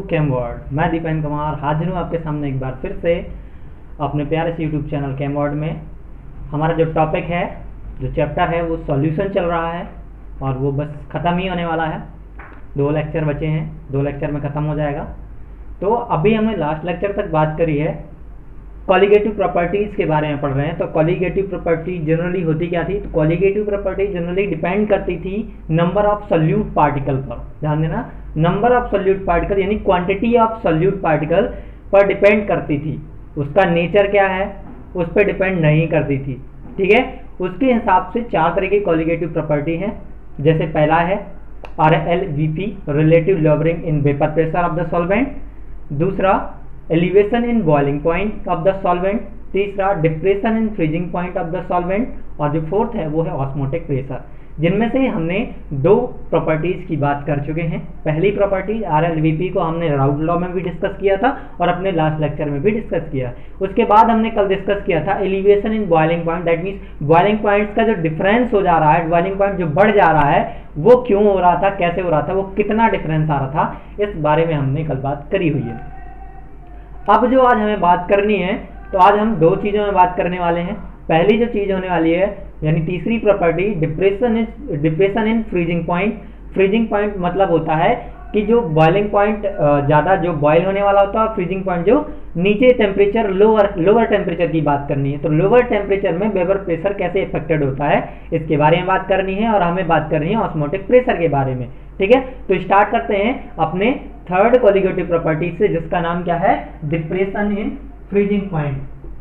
कैमवर्ड। मैं दीपेन कुमार हाजिर हूँ आपके सामने एक बार फिर से अपने प्यारे से यूट्यूब चैनल कैमवर्ड में। हमारा जो टॉपिक है, जो चैप्टर है, वो सॉल्यूशन चल रहा है और वो बस ख़त्म ही होने वाला है। 2 लेक्चर बचे हैं, 2 लेक्चर में ख़त्म हो जाएगा। तो अभी हमने लास्ट लेक्चर तक बात करी है, कॉलिगेटिव प्रॉपर्टीज़ के बारे में पढ़ रहे हैं। तो कॉलिगेटिव प्रॉपर्टी जनरली होती क्या थी? तो कॉलिगेटिव प्रॉपर्टी जनरली डिपेंड करती थी नंबर ऑफ सॉल्यूट पार्टिकल पर। ध्यान देना, नंबर ऑफ सॉल्यूट पार्टिकल यानी क्वांटिटी ऑफ सॉल्यूट पार्टिकल पर डिपेंड करती थी। उसका नेचर क्या है उस पर डिपेंड नहीं करती थी। ठीक है, उसके हिसाब से 4 तरह की कॉलिगेटिव प्रॉपर्टी है। जैसे पहला है RLVP, relative lowering in vapour pressure of the solvent. दूसरा elevation in boiling point of the solvent. तीसरा depression in freezing point of the solvent. और जो फोर्थ है वो है ऑस्मोटिक प्रेशर। जिनमें से हमने 2 प्रॉपर्टीज की बात कर चुके हैं। पहली प्रॉपर्टी RLVP को हमने राउट लॉ में भी डिस्कस किया था और अपने लास्ट लेक्चर में भी डिस्कस किया। उसके बाद हमने कल डिस्कस किया था elevation in boiling point. That means boiling points का जो डिफरेंस हो जा रहा है, बॉइलिंग पॉइंट जो बढ़ जा रहा है, वो क्यों हो रहा था, कैसे हो रहा था, वो कितना डिफरेंस आ रहा था, इस बारे में हमने कल बात करी हुई है। अब जो आज हमें बात करनी है, तो आज हम 2 चीज़ों में बात करने वाले हैं। पहली जो चीज़ होने वाली है यानी तीसरी property depression in freezing point. Freezing point मतलब होता है कि जो बॉइलिंग पॉइंट ज़्यादा जो बॉयल होने वाला होता है, फ्रीजिंग पॉइंट जो नीचे टेम्परेचर लोअर टेम्परेचर की बात करनी है। तो लोअर टेम्परेचर में वेपर प्रेशर कैसे इफेक्टेड होता है, इसके बारे में बात करनी है। और हमें बात करनी है ऑस्मोटिक प्रेशर के बारे में। ठीक है, तो स्टार्ट करते हैं अपने थर्ड कॉलिगेटिव प्रॉपर्टी से, जिसका नाम क्या है? Depression in freezing point.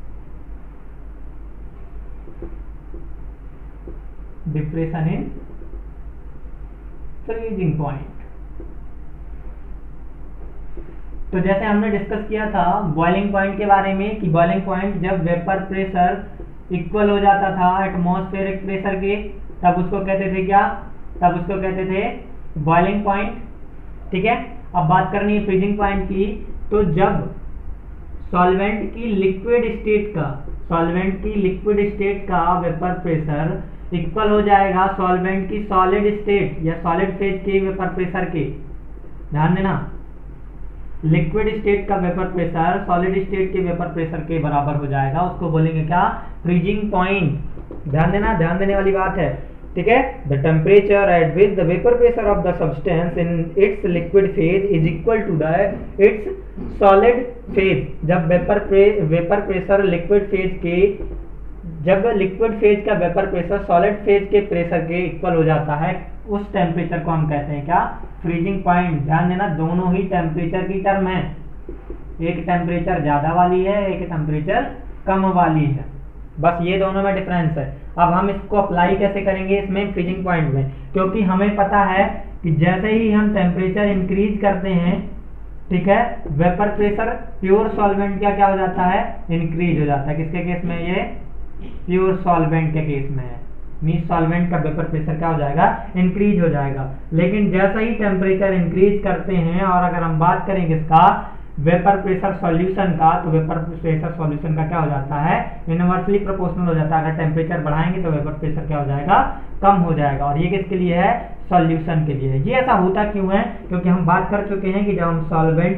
Depression in freezing point. तो जैसे हमने डिस्कस किया था बॉइलिंग पॉइंट के बारे में कि बॉइलिंग पॉइंट जब वेपर प्रेशर इक्वल हो जाता था एटमॉस्फेरिक प्रेशर के, तब उसको कहते थे क्या? तब उसको कहते थे बॉइलिंग पॉइंट। ठीक है, अब बात करनी है फ्रीजिंग पॉइंट की। तो जब सॉल्वेंट की लिक्विड स्टेट का वेपर प्रेशर इक्वल हो जाएगा सॉल्वेंट की सॉलिड स्टेट या सॉलिड फेज के वेपर प्रेशर के। ध्यान देना, लिक्विड स्टेट का वेपर प्रेशर सॉलिड स्टेट के वेपर प्रेशर के बराबर हो जाएगा, उसको बोलेंगे क्या? Freezing point. ध्यान देना, ध्यान देने वाली बात है। ठीक है, the temperature at which the vapour pressure of the substance in its liquid phase is equal to the its solid phase. जब वेपर प्रेशर लिक्विड फेज का वेपर प्रेशर सॉलिड फेज के प्रेशर के इक्वल हो जाता है, उस temperature को हम कहते हैं क्या? Freezing point. ध्यान देना, दोनों ही टेम्परेचर की टर्म है। एक टेम्परेचर ज्यादा वाली है, एक टेम्परेचर कम वाली है, बस ये दोनों में डिफरेंस है। अब हम इसको अप्लाई कैसे करेंगे इसमें फ्रीजिंग पॉइंट में? क्योंकि हमें पता है कि जैसे ही हम टेम्परेचर इंक्रीज करते हैं, ठीक है, वेपर प्रेशर प्योर सॉल्वेंट का क्या हो जाता है? इंक्रीज हो जाता है। किसके केस में? ये प्योर सॉल्वेंट के केस में है। मींस सॉल्वेंट का वेपर प्रेशर क्या हो जाएगा? इंक्रीज हो जाएगा। लेकिन जैसा ही टेम्परेचर इंक्रीज करते हैं, और अगर हम बात करें किसका? वेपर प्रेशर सॉल्यूशन का, तो वेपर प्रेशर सॉल्यूशन का क्या हो जाता है? इनवर्सली प्रोपोर्शनल हो जाता है। अगर टेम्परेचर बढ़ाएंगे तो वेपर प्रेशर क्या हो जाएगा? कम हो जाएगा। और ये किसके लिए है? सॉल्यूशन के लिए है। ये ऐसा होता क्यों है? क्योंकि हम बात कर चुके हैं कि जब हम सॉल्वेंट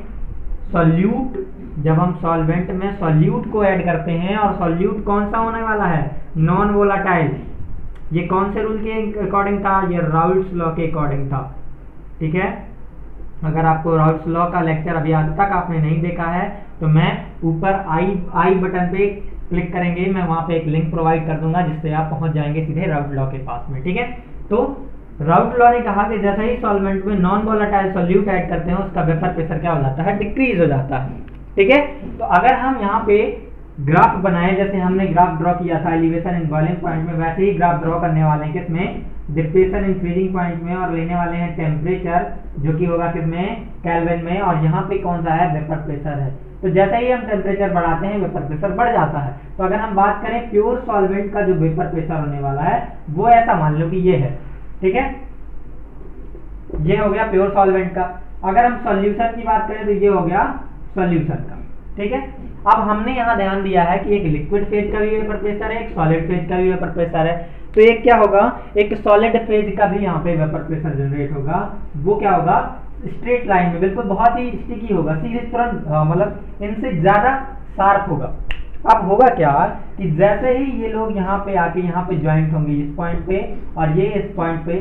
में सॉल्यूट को ऐड करते हैं, और सॉल्यूट कौन सा होने वाला है? Non volatile. ये कौन से रूल के अकॉर्डिंग था? ये राउल्ट्स लॉ के अकॉर्डिंग था। ठीक है, अगर आपको राउल्ट्स लॉ का लेक्चर अभी आज तक आपने नहीं देखा है, तो मैं ऊपर आई बटन पे क्लिक करेंगे, मैं वहां पे एक लिंक प्रोवाइड कर दूंगा, जिससे आप पहुंच जाएंगे सीधे राउल्ट लॉ के पास में। ठीक है, तो राउल्ट लॉ ने कहा कि जैसे ही सॉल्वेंट में नॉन वोलेटाइल सॉल्यूट ऐड करते हैं, उसका वेपर प्रेशर क्या हो जाता है? डिक्रीज हो जाता है। ठीक है, तो अगर हम यहाँ पे ग्राफ बनाए, जैसे हमने ग्राफ ड्रॉ किया था एलिवेशन इन बॉइलिंग पॉइंट में, वैसे ही ग्राफ ड्रॉ करने वाले हैं किसमें? डिप्रेशन इन फ्रीजिंग पॉइंट में, और लेने वाले हैं टेम्परेचर, जो कि होगा किसमें? केल्विन में। और यहाँ पे कौन सा है? वेपर प्रेशर है। तो जैसे ही हम टेम्परेचर बढ़ाते हैं, वेपर प्रेशर बढ़ जाता है। तो अगर हम बात करें प्योर सॉल्वेंट का जो वेपर प्रेशर होने वाला है, वो ऐसा मान लो कि ये है। ठीक है, ये हो गया प्योर सॉल्वेंट का। अगर हम सॉल्यूशन की बात करें तो ये हो गया सॉल्यूशन का। ठीक है, अब हमने यहाँ ध्यान दिया है कि एक लिक्विड फेज का भी वेपर प्रेशर है, एक सॉलिड फेज का भी वेपर प्रेशर है। तो एक क्या होगा, एक सॉलिड फेज का भी यहाँ पे वेपर प्रेशर जनरेट होगा, वो क्या होगा स्ट्रेट लाइन में, बिल्कुल बहुत ही स्टिकी होगा, सीधे तुरंत मतलब इनसे ज्यादा शार्प होगा। अब होगा क्या कि जैसे ही ये लोग यहाँ पे आके यहाँ पे ज्वाइंट होंगे इस पॉइंट पे, और ये इस पॉइंट पे,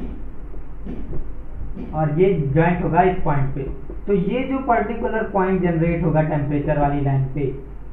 और ये ज्वाइंट होगा इस पॉइंट पे, तो ये जो पर्टिकुलर पॉइंट जनरेट होगा टेम्परेचर वाली लाइन पे,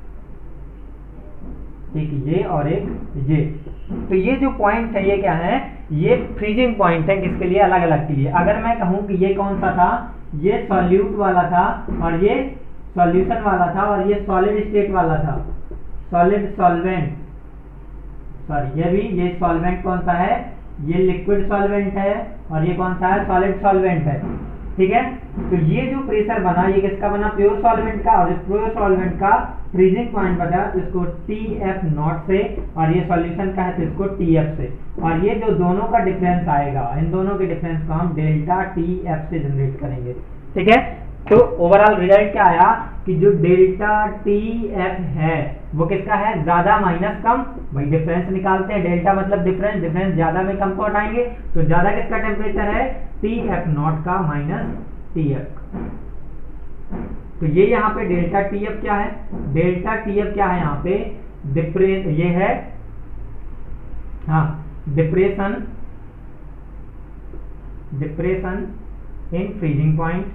एक ये और एक ये, तो ये जो पॉइंट है ये क्या है, ये फ्रीजिंग पॉइंट है। किसके लिए? अलग अलग के लिए। अगर मैं कहूं कि ये कौन सा था, ये सॉल्यूट वाला था और ये सॉल्यूशन वाला था और ये सॉलिड स्टेट वाला था, सॉलिड सॉल्वेंट, सॉरी ये भी, ये सॉल्वेंट कौन सा है, ये लिक्विड सॉल्वेंट है और ये कौन सा है, सॉलिड सॉल्वेंट है। ठीक है, तो ये जो प्रेशर बना ये किसका बना, प्योर सॉल्वेंट का, और इस प्योर सॉल्वेंट का फ्रीजिंग पॉइंट बना इसको TF नॉट से, और ये सॉल्यूशन का है तो इसको TF से, और ये जो दोनों का डिफरेंस आएगा, इन दोनों के डिफरेंस को हम डेल्टा TF से जनरेट करेंगे। ठीक है, तो ओवरऑल रिजल्ट क्या आया कि जो डेल्टा TF है वो किसका है, ज्यादा माइनस कम, भाई डिफरेंस निकालते हैं, डेल्टा मतलब डिफरेंस, डिफरेंस ज्यादा में कम को हटाएंगे, तो ज्यादा किसका टेम्परेचर है, TF नॉट का माइनस TF। तो ये यहाँ पे डेल्टा TF क्या है, डेल्टा TF क्या है यहाँ पे, ये है हाँ depression, depression in freezing point.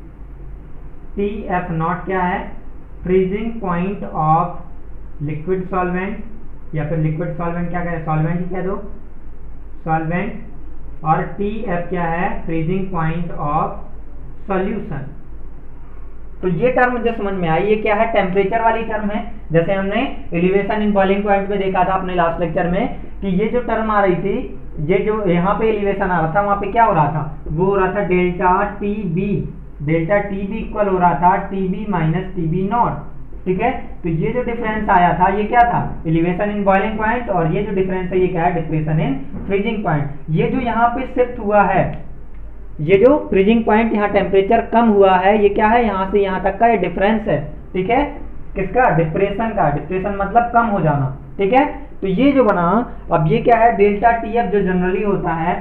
TF naught क्या है, freezing point of liquid solvent, या फिर लिक्विड सॉल्वेंट क्या कहें, सॉल्वेंट ही कह दो, सॉल्वेंट, और TF क्या है, फ्रीजिंग पॉइंट ऑफ सॉल्यूशन। तो ये टर्म जो समझ में आई, ये क्या है, टेम्परेचर वाली टर्म है। जैसे हमने एलिवेशन इन बॉइलिंग पॉइंट पे देखा था अपने लास्ट लेक्चर में कि ये जो टर्म आ रही थी, ये जो यहाँ पे एलिवेशन आ रहा था, वहां पे क्या हो रहा था, वो हो रहा था delta TB, delta TB equal हो रहा था TB माइनस TB नॉट। ठीक है, तो ये जो डिफरेंस आया था ये क्या था, एलिवेशन इन बॉइलिंग पॉइंट, और ये जो डिफरेंस है ये क्या है, डिप्रेशन इन फ्रीजिंग पॉइंट। ये जो यहाँ पे शिफ्ट हुआ है, ये जो फ्रीजिंग पॉइंट यहाँ टेम्परेचर कम हुआ है, ये क्या है, यहाँ से यहाँ तक का ये डिफरेंस है। ठीक है, किसका, डिप्रेशन का, डिप्रेशन मतलब कम हो जाना। ठीक है, तो ये जो बना, अब ये क्या है, डेल्टा TF जो जनरली होता है,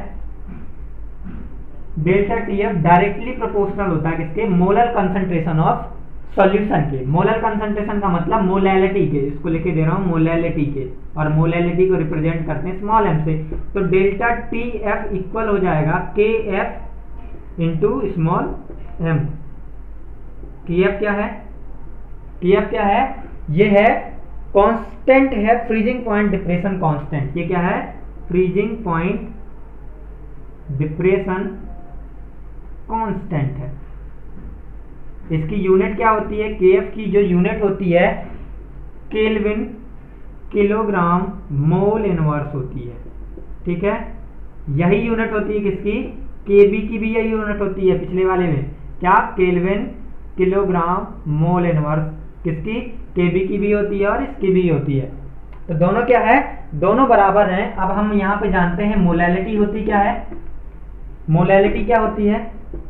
डेल्टा TF डायरेक्टली प्रोपोर्शनल होता है किसके, मोलर कंसंट्रेशन ऑफ सॉल्यूशन के। मोलर कंसंट्रेशन का मतलब मोलैलिटी के, इसको लिखे दे रहा हूं मोलैलिटी के, और मोलैलिटी को रिप्रेजेंट करते हैं स्मॉल m से। तो डेल्टा TF इक्वल हो जाएगा KF into small m। KF क्या है, KF क्या है, ये है कांस्टेंट है, फ्रीजिंग पॉइंट डिप्रेशन कांस्टेंट। ये क्या है, फ्रीजिंग पॉइंट डिप्रेशन कांस्टेंट है। इसकी यूनिट क्या होती है, KF की जो यूनिट होती है केल्विन किलोग्राम मोल इनवर्स होती है। ठीक है, यही यूनिट होती है किसकी, KB की भी यही यूनिट होती है, पिछले वाले में क्या, केल्विन किलोग्राम मोल इनवर्स, किसकी, KB की भी होती है और इसकी भी होती है। तो दोनों क्या है, दोनों बराबर हैं। अब हम यहाँ पे जानते हैं मोलैलिटी होती क्या है, मोलैलिटी क्या होती है,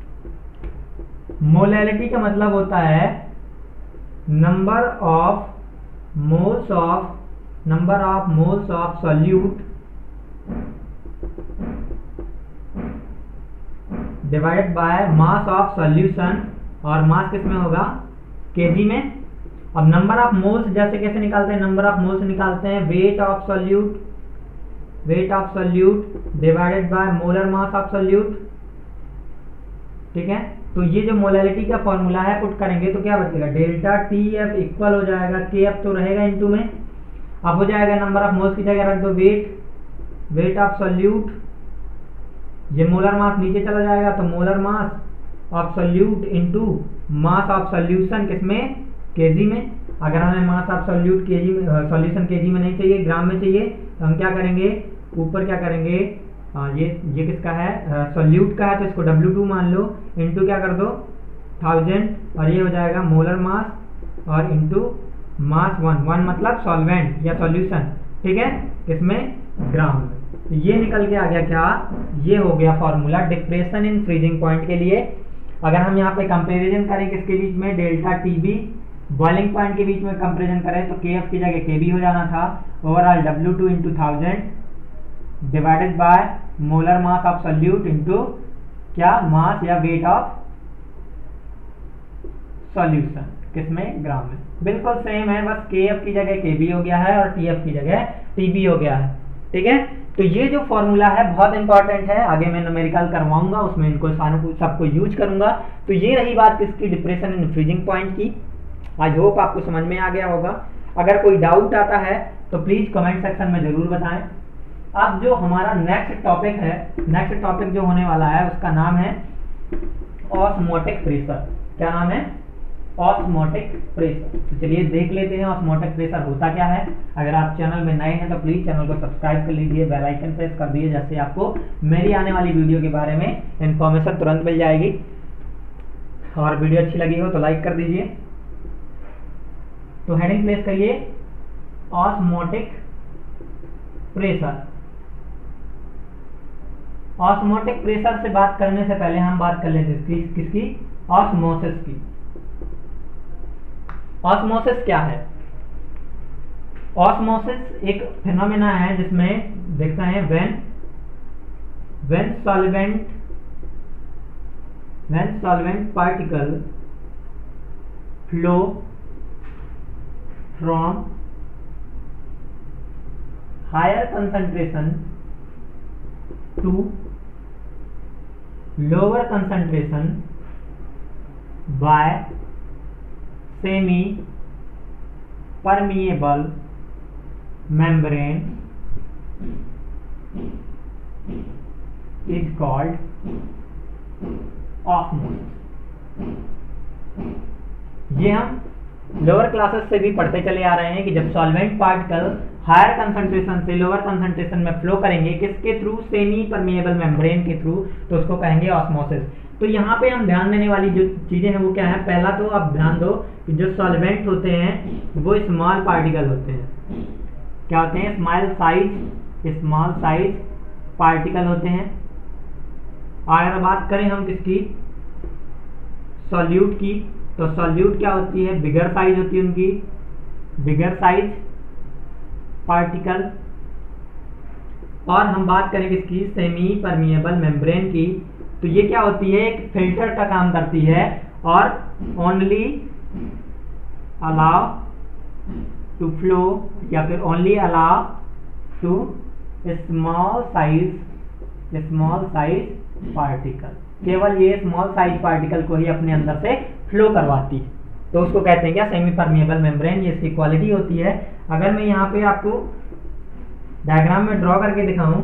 मोलैलिटी का मतलब होता है number of moles of solute divided by mass of solution, और मास किस में होगा, kg में। अब नंबर ऑफ मोल्स जैसे कैसे निकालते हैं, नंबर ऑफ मोल्स निकालते हैं weight of solute divided by molar mass of solute. ठीक है, तो ये जो मोलैलिटी का फॉर्मूला है पुट करेंगे तो क्या बचेगा, डेल्टा TF इक्वल हो जाएगा, KF तो रहेगा इनटू में, अब हो जाएगा नंबर ऑफ मोल्स की जगह रख दो वेट ऑफ सॉल्यूट, ये मोलर मास नीचे चला जाएगा तो molar mass of solute into mass of solution किसमें, kg में। अगर हमें मास ऑफ सॉल्यूट kg में, सॉल्यूशन kg में नहीं चाहिए, ग्राम में चाहिए, तो हम क्या करेंगे, ऊपर क्या करेंगे, ये किसका है, सॉल्यूट का है तो इसको W2 मान लो, इनटू क्या कर दो 1000, और ये हो जाएगा मोलर मास और इनटू मास 1 मतलब सॉल्वेंट या सॉल्यूशन। ठीक है, किसमें, ग्राम में। ये निकल के आ गया क्या, ये हो गया formula depression in freezing point के लिए। अगर हम यहाँ पे कंपैरिजन करें किसके बीच में, डेल्टा TB बॉइलिंग पॉइंट के बीच में कंपैरिजन करें तो KF की जगह KB हो जाना था, overall W2 into 1000 divided by molar mass of solute into क्या, मास या वेट ऑफ सॉल्यूशन, किसमें, ग्राम में। बिल्कुल सेम है, बस KF की जगह KB हो गया है और TF की जगह TB हो गया है। ठीक है, तो ये जो फॉर्मूला है बहुत इंपॉर्टेंट है, आगे मैं न्यूमेरिकल करवाऊंगा, उसमें इनको सबको यूज करूंगा। तो ये रही बात किसकी, डिप्रेशन इन फ्रीजिंग पॉइंट की। आई होप आपको समझ में आ गया होगा। अगर कोई डाउट आता है तो प्लीज कमेंट सेक्शन में जरूर बताएं। अब जो हमारा नेक्स्ट टॉपिक है, नेक्स्ट टॉपिक जो होने वाला है उसका नाम है ऑस्मोटिक प्रेशर। क्या नाम है, ऑस्मोटिक प्रेशर। तो चलिए देख लेते हैं ऑस्मोटिक प्रेशर होता क्या है। अगर आप चैनल में नए हैं तो प्लीज चैनल को सब्सक्राइब कर लीजिए, बेल आइकन प्रेस कर दीजिए, जिससे आपको मेरी आने वाली वीडियो के बारे में इंफॉर्मेशन तुरंत मिल जाएगी। और वीडियो अच्छी लगी हो तो लाइक कर दीजिए। तो हेडिंग प्लेस करिए ऑस्मोटिक प्रेशर। ऑस्मोटिक प्रेशर से बात करने से पहले हम बात कर लेते हैं किसकी, ऑस्मोसिस की। ऑस्मोसिस क्या है, ऑस्मोसिस एक फिनोमेना है जिसमें देखते हैं when solvent particle flow from higher concentration to lower concentration by semi permeable membrane is called osmosis. ये हम लोअर क्लासेस से भी पढ़ते चले आ रहे हैं कि जब सॉल्वेंट पार्टिकल हायर कंसंट्रेशन से लोअर कंसंट्रेशन में फ्लो करेंगे, किसके थ्रू, सेमी परमिएबल मेम्ब्रेन के थ्रू, तो उसको कहेंगे ऑस्मोसिस। तो यहाँ पे हम ध्यान देने वाली जो चीजें हैं वो क्या है, पहला तो आप ध्यान दो कि जो सॉल्वेंट होते हैं वो स्मॉल पार्टिकल होते हैं। क्या होते हैं, स्मॉल साइज पार्टिकल होते हैं। अगर बात करें हम किसकी, सॉल्यूट की, तो सॉल्यूट क्या होती है, बिगर साइज होती है उनकी, बिगर साइज पार्टिकल। और हम बात करें किसकी, सेमी परमिएबल मेम्ब्रेन की, तो ये क्या होती है, एक फिल्टर का काम करती है और ओनली अलाउ टू फ्लो या फिर only allow to small size particle. केवल ये स्मॉल साइज पार्टिकल को ही अपने अंदर से फ्लो करवाती है, तो उसको कहते हैं क्या, सेमी परमिएबल मेम्ब्रेन। ये इसकी क्वालिटी होती है। अगर मैं यहाँ पे आपको डायग्राम में ड्रॉ करके दिखाऊं,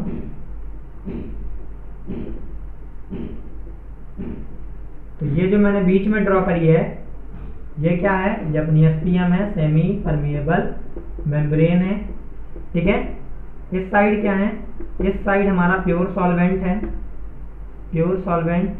तो ये जो मैंने बीच में ड्रॉ करी है ये क्या है, ये अपनी SPM है, सेमी परमिएबल मेम्ब्रेन है। ठीक है, इस साइड क्या है, इस साइड हमारा प्योर सॉल्वेंट है, प्योर सॉल्वेंट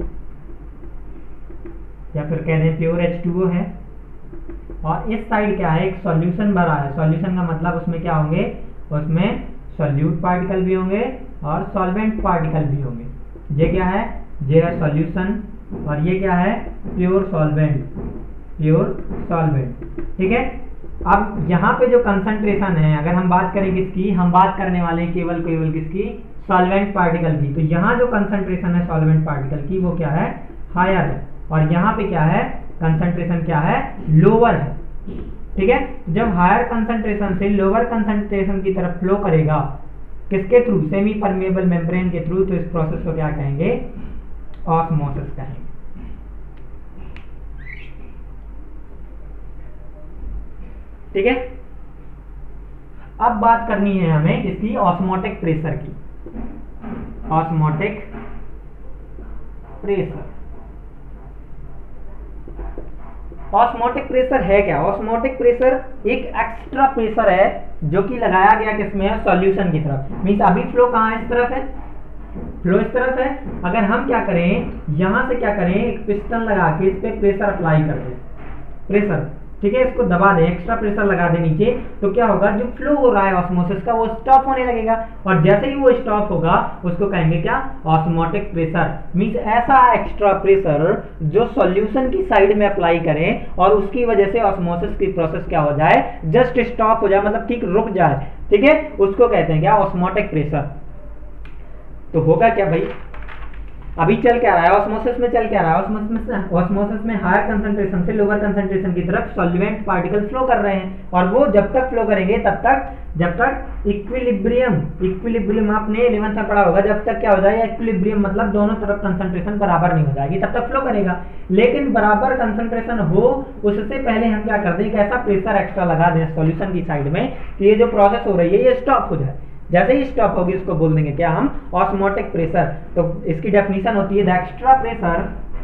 या फिर कह दें प्योर H2O है। और इस साइड क्या है, एक सॉल्यूशन भरा है। सॉल्यूशन का मतलब उसमें क्या होंगे, उसमें सॉल्यूट पार्टिकल भी होंगे और सॉल्वेंट पार्टिकल भी होंगे। ये क्या है, ये है सॉल्यूशन और ये क्या है, प्योर सॉल्वेंट, प्योर सॉल्वेंट। ठीक है, अब यहाँ पे जो कंसंट्रेशन है, अगर हम बात करें किसकी, हम बात करने वाले हैं केवल किसकी, सॉल्वेंट पार्टिकल की। तो यहाँ जो कंसंट्रेशन है सॉल्वेंट पार्टिकल की वो क्या है, हायर है, और यहाँ पे क्या है, कंसंट्रेशन क्या है, लोअर है। ठीक है, जब हायर कंसंट्रेशन से लोअर कंसंट्रेशन की तरफ फ्लो करेगा, किसके थ्रू, सेमी परमिएबल मेम्ब्रेन के थ्रू, तो इस प्रोसेस को क्या कहेंगे, ऑस्मोसिस कहेंगे। ठीक है, अब बात करनी है हमें इसकी ऑस्मोटिक प्रेशर की। ऑस्मोटिक प्रेशर, ऑस्मोटिक प्रेशर है क्या, ऑस्मोटिक प्रेशर एक एक्स्ट्रा प्रेशर है जो कि लगाया गया किसमें है, सॉल्यूशन की तरफ। मींस अभी फ्लो कहाँ है, इस तरफ है, फ्लो इस तरफ है। अगर हम क्या करें, यहां से क्या करें, एक पिस्टन लगा के इस पे प्रेशर अप्लाई कर दें, प्रेशर, ठीक है, इसको दबा दें, एक्स्ट्रा प्रेशर लगा दें नीचे, तो क्या होगा, जो फ्लो हो रहा है ऑस्मोसिस का वो स्टॉप होने लगेगा। और जैसे ही वो स्टॉप होगा उसको कहेंगे क्या, ऑस्मोटिक प्रेशर। मींस ऐसा एक्स्ट्रा प्रेशर जो सॉल्यूशन की साइड में अप्लाई करें और उसकी वजह से ऑस्मोसिस की प्रोसेस क्या हो जाए, जस्ट स्टॉप हो जाए, मतलब ठीक रुक जाए। ठीक है, उसको कहते हैं क्या, ऑस्मोटिक प्रेशर। तो होगा क्या भाई, अभी चल क्या रहा है, ऑस्मोसिस में चल क्या रहा है, ऑस्मोसिस में हायर कंसंट्रेशन से लोअर कंसंट्रेशन की तरफ सॉल्वेंट पार्टिकल फ्लो कर रहे हैं, और वो जब तक फ्लो करेंगे तब तक जब तक इक्विलिब्रियम आपने 11th में पढ़ा होगा, जब तक क्या हो जाएगा इक्विलिब्रियम, मतलब दोनों तरफ कंसंट्रेशन बराबर नहीं हो जाएगी तब तक फ्लो करेगा। लेकिन बराबर कंसंट्रेशन हो उससे पहले हम क्या कर दें, एक ऐसा प्रेशर एक्स्ट्रा लगा दें सॉल्यूशन की साइड में कि ये जो प्रोसेस हो रही है ये स्टॉप हो जाए। जैसे ही स्टॉप होगी उसको बोल देंगे क्या हम, ऑस्मोटिक प्रेशर। तो इसकी डेफिनेशन होती है the extra pressure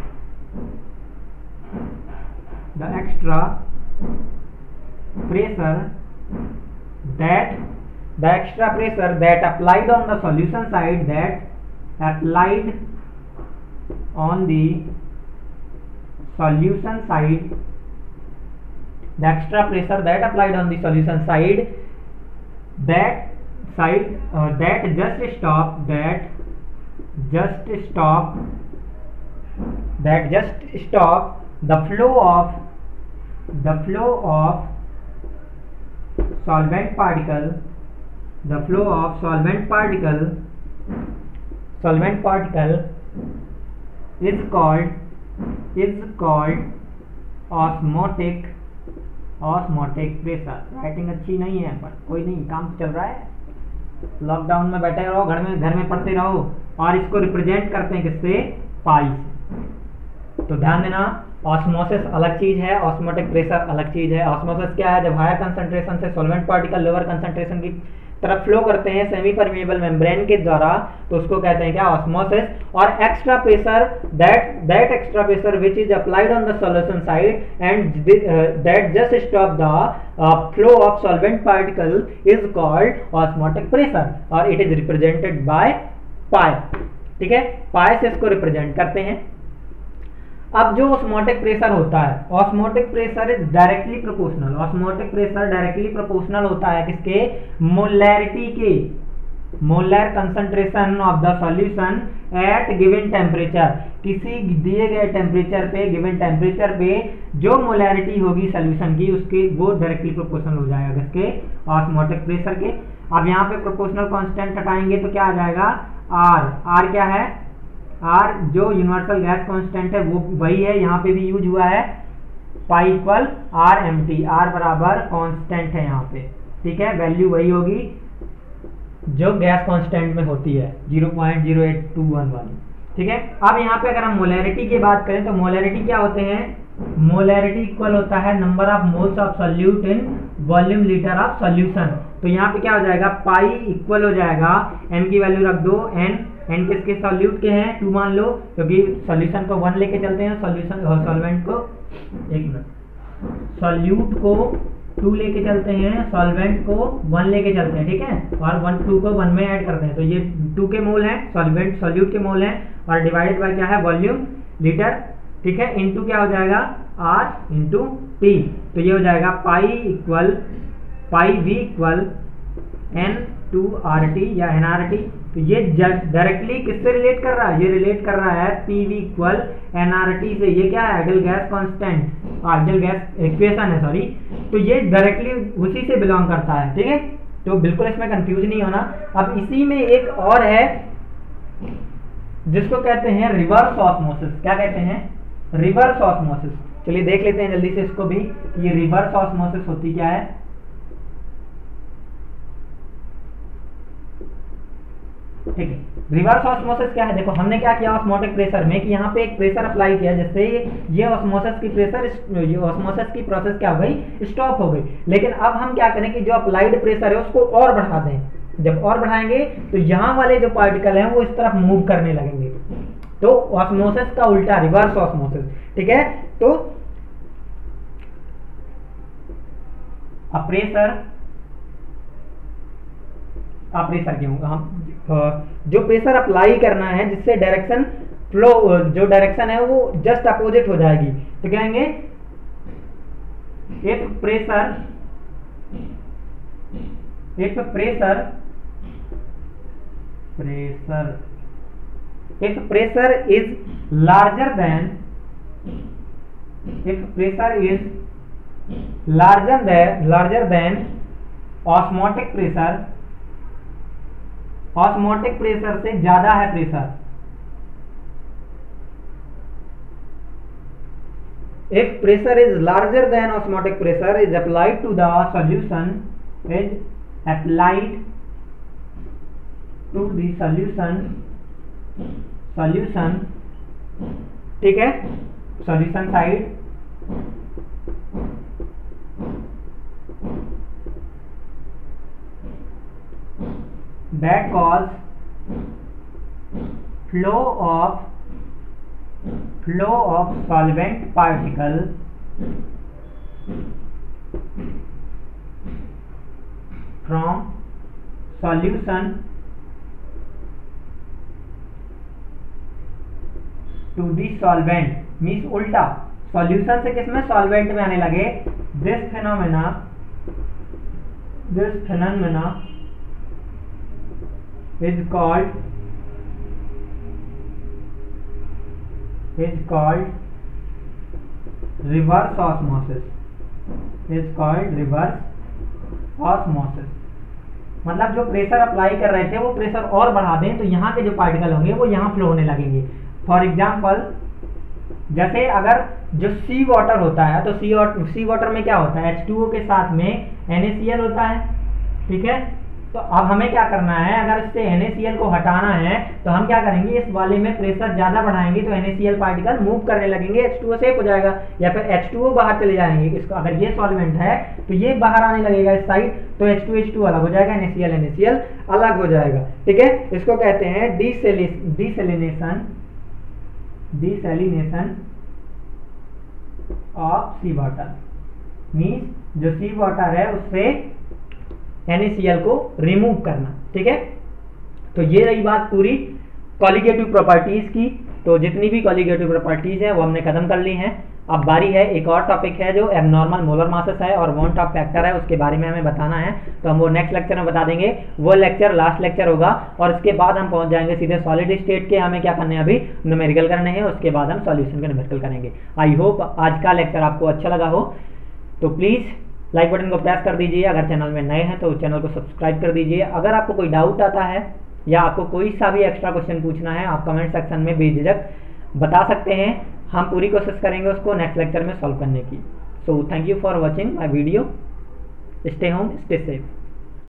that applied on the solution side, the extra pressure that applied on the solution side, that just stop the flow of solvent particle is called osmotic pressure। Writing अच्छी नहीं है पर कोई नहीं, काम चल रहा है, लॉकडाउन में बैठे रहो, घर में पढ़ते रहो, और इसको रिप्रेजेंट करते हैं किससे, पाई से। तो ध्यान देना, ऑस्मोसिस अलग चीज है, ऑस्मोटिक प्रेशर अलग चीज है। ऑस्मोसिस क्या है, जब हायर कंसंट्रेशन से सॉल्वेंट पार्टिकल लोअर कंसंट्रेशन की तरफ फ्लो करते हैं सेमी परमेएबल मेम्ब्रेन के द्वारा, तो उसको कहते हैं क्या, ऑस्मोसिस। और extra pressure, that extra pressure which is applied on the solution side and that just stop the flow of solvent particle is called osmotic pressure, और it is represented by pi. ठीक है, पाई से इसको represent करते हैं। अब जो osmotic pressure होता है, osmotic pressure is directly proportional. Osmotic pressure directly proportional होता है किसके, मोलैरिटी के, molar concentration of the solution at given temperature. किसी दिए गए टेम्परेचर पे, गिवन टेम्परेचर पे जो मोलैरिटी होगी सॉल्यूशन की, उसके वो डायरेक्टली प्रोपोर्शनल हो जाएगा किसके, ऑस्मोटिक प्रेशर के। अब यहाँ पे प्रोपोर्शनल कांस्टेंट हटाएंगे तो क्या आ जाएगा, आर क्या है, आर जो यूनिवर्सल गैस कांस्टेंट है वो वही है, यहाँ पे भी यूज हुआ है, pi equal R M T, R बराबर कांस्टेंट है यहाँ पे। ठीक है, वैल्यू वही होगी जो गैस कांस्टेंट में होती है 0.0821 वाली। ठीक है, अब यहाँ पे अगर हम मोलैरिटी की बात करें तो मोलैरिटी क्या होते हैं, मोलैरिटी इक्वल होता है number of moles of solute in volume litre of solution. तो यहाँ पे क्या हो जाएगा, पाई इक्वल हो जाएगा, एम की वैल्यू रख दो, एन किसके, सॉल्यूट के हैं 2 मान लो, क्योंकि सॉल्यूशन को 1 लेके चलते हैं, सॉल्वेंट को, एक मिनट, सॉल्यूट को 2 लेके चलते हैं, सॉल्वेंट को 1 लेके चलते हैं। ठीक है, और 2 को 1 में ऐड करते हैं, तो ये 2 के मोल हैं, सॉल्यूट के मोल हैं, और डिवाइडेड बाय क्या है, वॉल्यूम लीटर। ठीक है, इनटू क्या हो जाएगा, आर इंटू टी। तो ये हो जाएगा pi V equal n two R T या एन आर टी। तो ये डायरेक्टली किससे रिलेट कर रहा है, ये रिलेट कर रहा है P V equal n R T से। ये क्या है, ideal gas constant, ideal gas equation है, सॉरी। तो ये डायरेक्टली उसी से बिलोंग करता है। ठीक है, तो बिल्कुल इसमें कंफ्यूज नहीं होना। अब इसी में एक और है जिसको कहते हैं रिवर्स ऑस्मोसिस। क्या कहते हैं, रिवर्स ऑस्मोसिस। चलिए देख लेते हैं जल्दी से इसको भी, ये रिवर्स ऑस्मोसिस होती क्या है। ठीक है, रिवर्स ऑस्मोसिस क्या है, देखो हमने क्या किया ऑस्मोटिक प्रेशर में कि यहाँ पे एक प्रेशर अप्लाई किया, जिससे ये ऑस्मोसिस की प्रोसेस क्या हो गई, स्टॉप हो गई। लेकिन अब हम क्या करें कि जो अप्लाइड प्रेशर है उसको और बढ़ा दें। जब और बढ़ाएंगे तो यहाँ वाले जो पार्टिकल हैं वो इस तरफ मूव करने लगेंगे, तो ऑस्मोसिस का उल्टा, रिवर्स ऑस्मोसिस। ठीक है, तो प्रेशर क्यों, हम जो प्रेशर अप्लाई करना है जिससे डायरेक्शन फ्लो, जो डायरेक्शन है वो जस्ट अपोजिट हो जाएगी, तो कहेंगे if pressure is larger than osmotic pressure से ज्यादा है pressure, if pressure is larger than osmotic pressure is applied to the solution, is applied to the solution, ठीक है, solution side, that cause flow of solvent particle from solution to the solvent, means उल्टा, solution से किसमें, solvent में आने लगे. This phenomena is called reverse osmosis. मतलब जो प्रेशर अप्लाई कर रहे थे वो प्रेशर और बढ़ा दें तो यहाँ के जो पार्टिकल होंगे वो यहाँ फ्लो होने लगेंगे. फॉर एग्जाम्पल, जैसे अगर जो सी वाटर होता है तो सी वाटर में क्या होता है, H2O के साथ में NaCl होता है, ठीक है. तो अब हमें क्या करना है, अगर इससे NaCl को हटाना है तो हम क्या करेंगे, इस वाले में प्रेशर ज्यादा बढ़ाएंगे तो NaCl पार्टिकल मूव करने लगेंगे, H2O सेफ हो जाएगा, या फिर H2O बाहर चले जाएंगे. इसको अगर ये सॉल्वेंट है तो ये बाहर आने लगेगा इस साइड, तो H2H2 अलग हो जाएगा, NaCl अलग हो जाएगा, ठीक है. इसको कहते हैं desalination of sea water. Means जो सी वाटर है उससे NaCl को रिमूव करना, ठीक है. तो ये रही बात पूरी कॉलिगेटिव प्रॉपर्टीज की. तो जितनी भी कॉलिगेटिव प्रॉपर्टीज है वो हमने खत्म कर ली हैं. अब बारी है एक और टॉपिक है जो एबनॉर्मल मोलर मासेस है और वांट ऑफ फैक्टर है, उसके बारे में हमें बताना है. तो हम वो नेक्स्ट लेक्चर में बता देंगे. वो लेक्चर लास्ट लेक्चर होगा और इसके बाद हम पहुंच जाएंगे सीधे सॉलिड स्टेट के. हमें क्या करने हैं, अभी न्यूमेरिकल करने हैं, उसके बाद हम सॉल्यूशन के न्यूमेरिकल करेंगे. आई होप आज का लेक्चर आपको अच्छा लगा हो. तो प्लीज़ लाइक बटन को प्रेस कर दीजिए. अगर चैनल में नए हैं तो चैनल को सब्सक्राइब कर दीजिए. अगर आपको कोई डाउट आता है या आपको कोई सा भी एक्स्ट्रा क्वेश्चन पूछना है आप कमेंट सेक्शन में बेझिझक बता सकते हैं. हम पूरी कोशिश करेंगे उसको नेक्स्ट लेक्चर में सॉल्व करने की. So thank you for watching my video. Stay home, stay safe.